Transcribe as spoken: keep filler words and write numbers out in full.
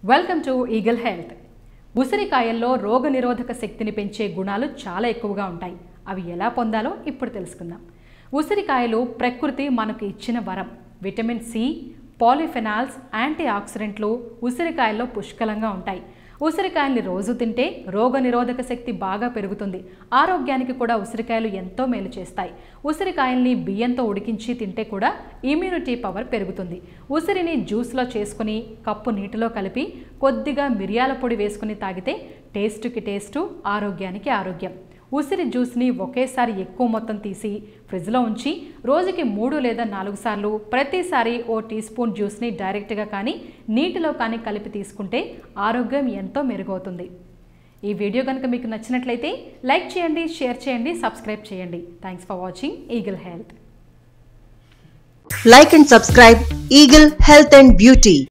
Welcome to Eagle Health. ఉసిరికాయల్లో రోగనిరోధక శక్తిని పెంచే గుణాలు చాలా ఎక్కువగా ఉంటాయి. అవి ఎలా పొందాలో ఇప్పుడు తెలుసుకుందాం. ఉసిరికాయలు ప్రకృతి మనకు ఇచ్చిన వరం. విటమిన్ సి, పాలిఫెనాల్స్, యాంటీ ఆక్సిడెంట్లు ఉసిరికాయల్లో పుష్కలంగా ఉంటాయి. ఉసిరికాయల్ని రోజు తింటే రోగనిరోధక శక్తి బాగా పెరుగుతుంది. ఆరోగ్యానికి కూడా ఉసిరికాయలు ఎంతో మేలు చేస్తాయి. ఉసిరికాయల్ని బియ్యంతో ఉడికించి తింటే కూడా ఇమ్యూనిటీ పవర్ పెరుగుతుంది. ఉసిరిని జ్యూస్లో చేసుకుని కప్పు నీటిలో కలిపి కొద్దిగా మిరియాల పొడి వేసుకుని తాగితే టేస్టుకి టేస్టు, ఆరోగ్యానికి ఆరోగ్యం. ఉసిరి జ్యూస్ని ఒకేసారి ఎక్కువ మొత్తం తీసి ఫ్రిడ్జ్లో ఉంచి రోజుకి మూడు లేదా నాలుగు సార్లు ప్రతిసారి ఓ టీ స్పూన్ జ్యూస్ని డైరెక్ట్గా కానీ నీటిలో కానీ కలిపి తీసుకుంటే ఆరోగ్యం ఎంతో మెరుగవుతుంది. ఈ వీడియో కనుక మీకు నచ్చినట్లయితే లైక్ చేయండి, షేర్ చేయండి, సబ్స్క్రైబ్ చేయండి. Thanks for watching Eagle Health. Like and subscribe Eagle Health and Beauty.